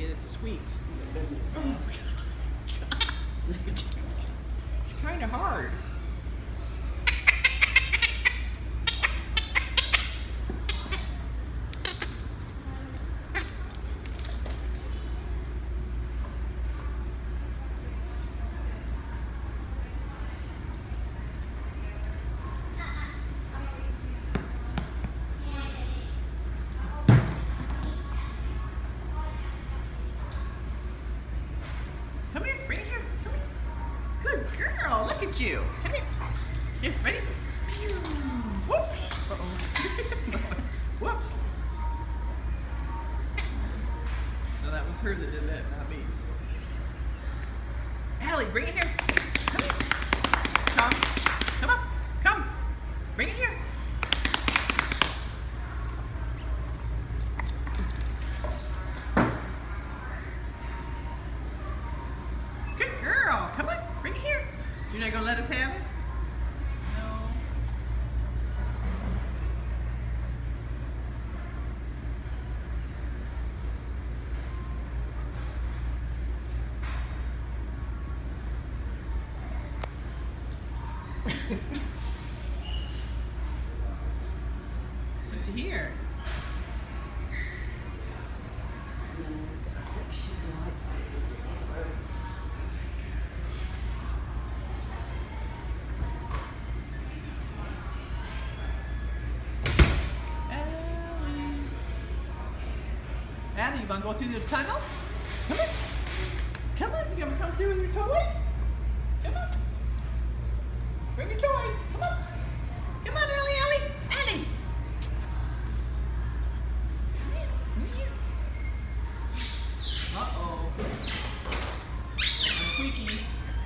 get it to squeak. Oh my God. It's kind of hard. Come here, bring it here. Come here. Good girl. Look at you. Come here. Here, ready? Whoops. Uh-oh. Whoops. No, that was her that did that, not me. Allie, bring it here. Come here. Come. Come up. Come. Bring it here. Good girl. Come on. Bring it here. You're not going to let us have it? No. What'd you hear? Allie, you want to go through the tunnel? Come on. Come on. You want to come through with your toy? Come on. Bring your toy. Come on. Come on, Allie, Allie. Allie. Come here. Uh-oh. I'm squeaky.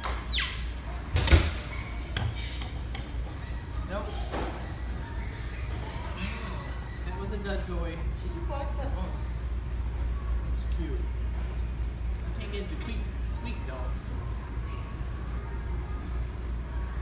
Nope. That was a dud toy. She just likes that one. It's cute. I can't get it to squeak though.